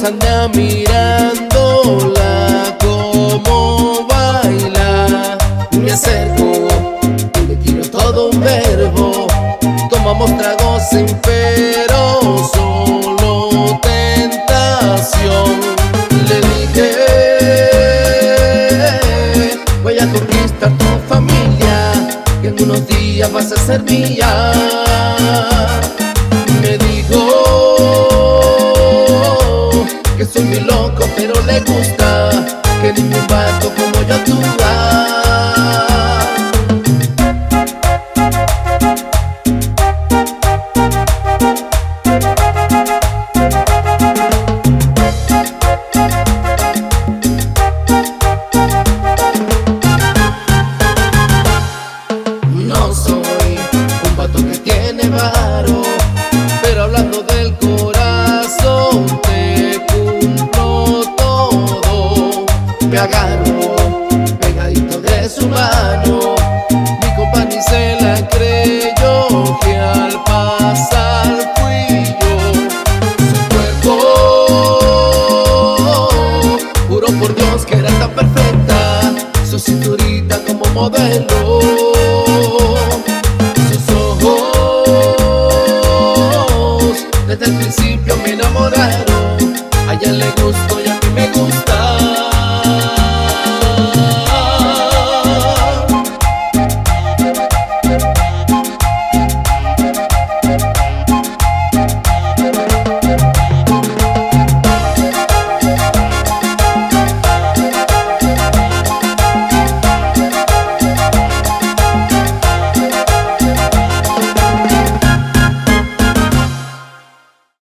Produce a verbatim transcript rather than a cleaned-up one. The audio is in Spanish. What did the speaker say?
anda mirándola como baila. Me acerco y le tiro todo un verbo. Tomamos tragos sin pero solo tentación. Le dije, voy a conquistar tu familia, que en unos días vas a ser mía. Me dijo que soy muy loco, pero le gusta que ningún vato como yo actúa. No soy un vato que tiene varo, pero hablando del corazón te cumplo todo. Me agarro pegadito de su mano, mi compa ni se la creyó, que al pasar fui yo. Su cuerpo, juro por Dios que era tan perfecta, su cinturita como modelo.